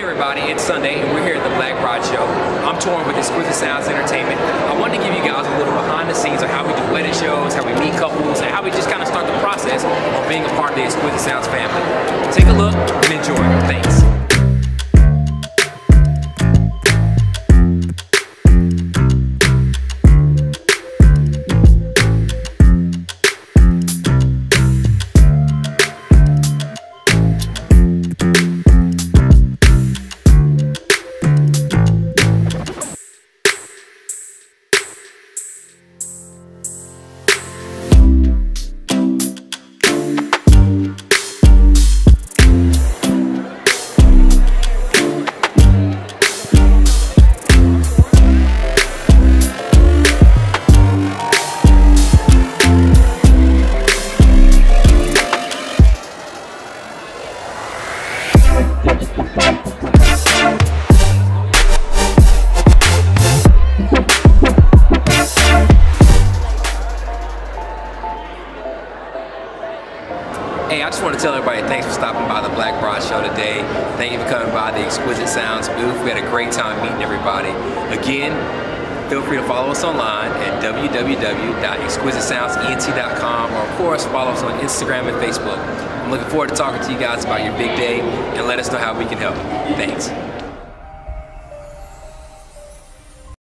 everybody, it's Sunday and we're here at the Black Bride Show. I'm touring with Exquisite Sounds Entertainment. I wanted to give you guys a little behind the scenes of how we do wedding shows, how we meet couples, and how we just kind of start the process of being a part of the Exquisite Sounds family. Take a look and enjoy. Thanks. Hey, I just want to tell everybody thanks for stopping by the Black Bride Show today. Thank you for coming by the Exquisite Sounds booth. We had a great time meeting everybody. Again, feel free to follow us online at www.exquisitesoundsent.com, or of course follow us on Instagram and Facebook. I'm looking forward to talking to you guys about your big day, and let us know how we can help. Thanks.